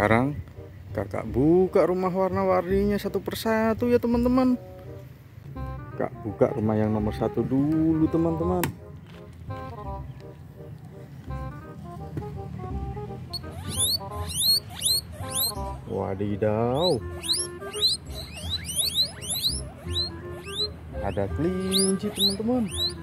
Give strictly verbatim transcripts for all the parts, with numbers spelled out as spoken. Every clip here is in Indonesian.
Sekarang kakak buka rumah warna-warninya satu persatu ya teman-teman. Kak buka rumah yang nomor satu dulu teman-teman. Wadidaw, ada kelinci teman-teman.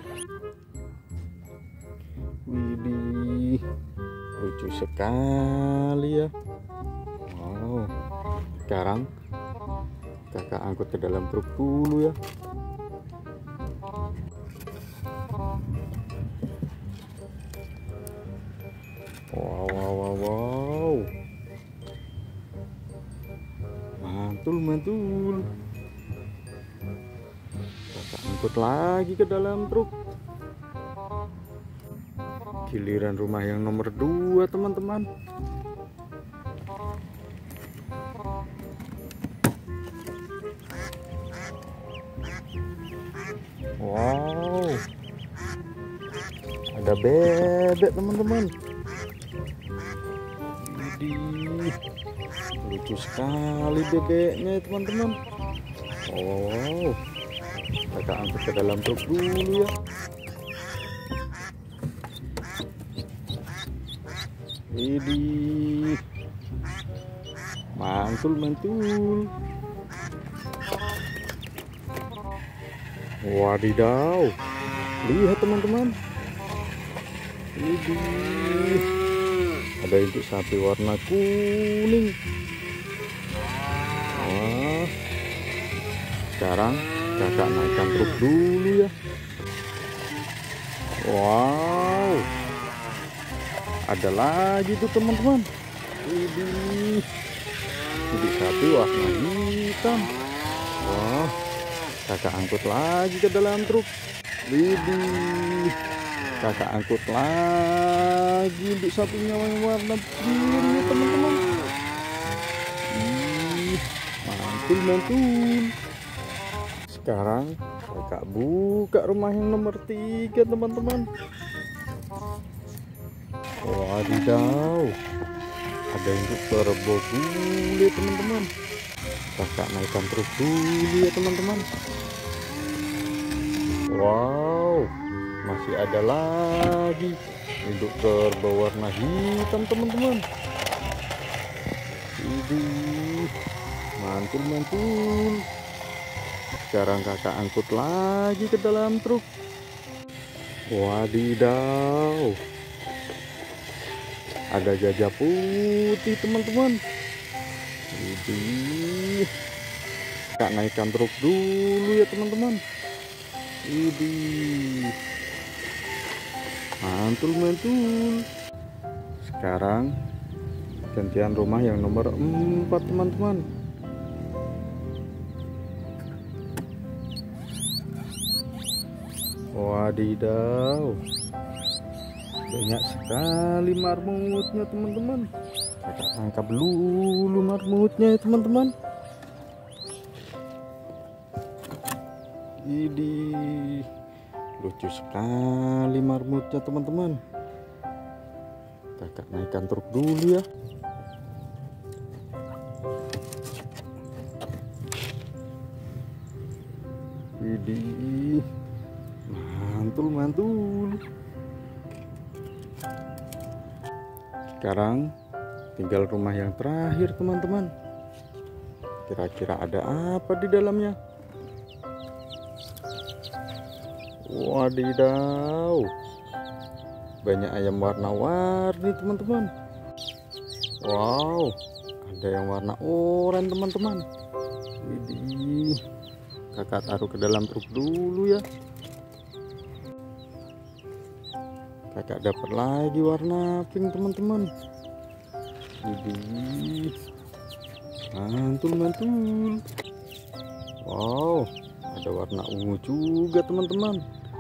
Widih, lucu sekali ya. Wow, sekarang kakak angkut ke dalam truk dulu ya. Wow, wow, wow, wow. Mantul, mantul. Kakak angkut lagi ke dalam truk. Giliran rumah yang nomor dua teman-teman. Wow, ada bebek teman-teman. Widih, lucu sekali bebeknya teman-teman. Wow, wow, wow. Kakak angkut ke dalam truk dulu ya. Widih, mantul mantul. Wadidaw, lihat teman-teman. Widih, ada induk sapi warna kuning. Wah, sekarang kakak naikkan truk dulu ya. Wow, ada lagi tuh teman-teman. Widih, induk sapi warna hitam. Wah, kakak angkut lagi ke dalam truk. Widih, kakak angkut lagi untuk sapinya yang warna biru ya teman-teman. Ih, mantul mantul. Sekarang kakak buka rumah yang nomor tiga teman-teman. Wadidaw, ada induk kerbau bule teman-teman. Kakak naikkan truk dulu ya teman-teman. Wow, masih ada lagi induk kerbau warna hitam teman-teman. Ini mantul mantul. Sekarang kakak angkut lagi ke dalam truk. Wadidaw, ada gajah putih teman-teman. Widih, kakak naikkan truk dulu ya teman-teman. Widih, mantul mantul. Sekarang gantian rumah yang nomor empat teman-teman. Wadidaw, banyak sekali marmutnya teman-teman. Kakak tangkap dulu marmutnya ya teman-teman. Ini lucu sekali marmutnya teman-teman. Kakak naikkan truk dulu ya. Widih, mantul mantul. Sekarang tinggal rumah yang terakhir teman-teman. Kira-kira ada apa di dalamnya? Wadidaw, banyak ayam warna-warni teman-teman. Wow, ada yang warna oranye teman-teman. Widih, kakak taruh ke dalam truk dulu ya. Kakak dapat lagi warna pink teman-teman. Widih, mantul mantul. Wow, ada warna ungu juga teman-teman.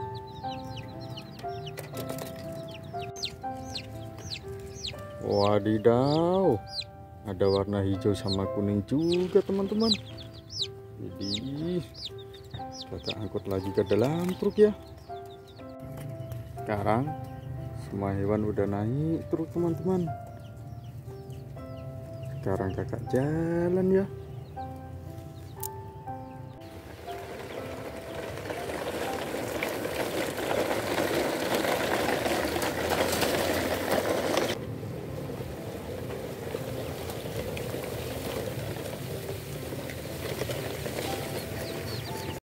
Wadidaw, ada warna hijau sama kuning juga teman-teman. Jadi kakak angkut lagi ke dalam truk ya. Sekarang semua hewan udah naik truk teman-teman. Sekarang kakak jalan ya.